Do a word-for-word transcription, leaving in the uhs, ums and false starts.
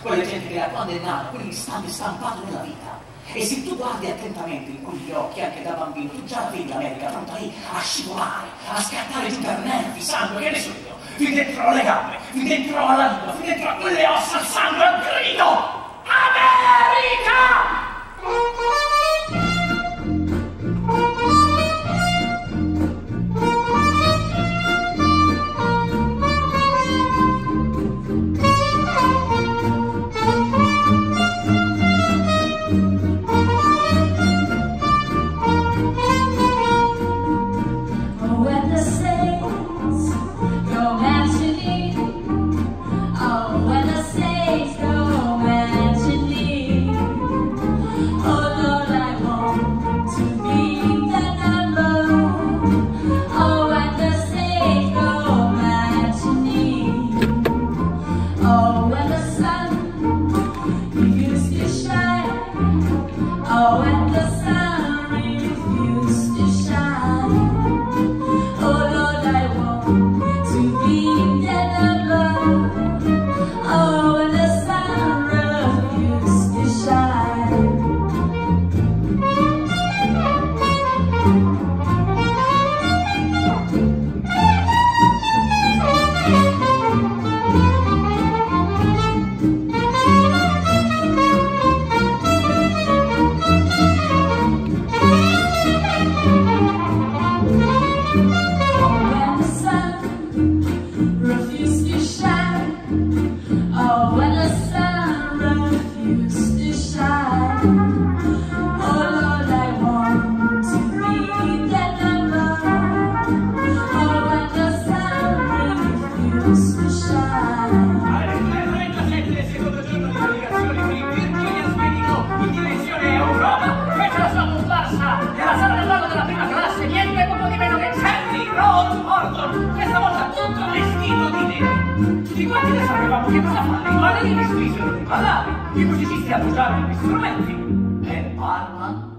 quella gente che era condannata, quelli stanno stampati nella vita. E se tu guardi attentamente in quegli occhi, anche da bambino, tu già la vedi l'America pronta lì a scivolare, a scattare giù per nervi, sangue, che ne so io, fin dentro le gambe, fin dentro alla lingua, fin dentro a quelle ossa, il sangue, al grido! America! Oh, when the sun refused to shine. Oh Lord, I want to be dead above. Oh, when the sun refused to shine. Questa volta tutto vestito di nero. Tutti quanti ne sapevamo che cosa fare. I ballerini smisero di ballare, i musicisti appoggiavano gli strumenti. E Parma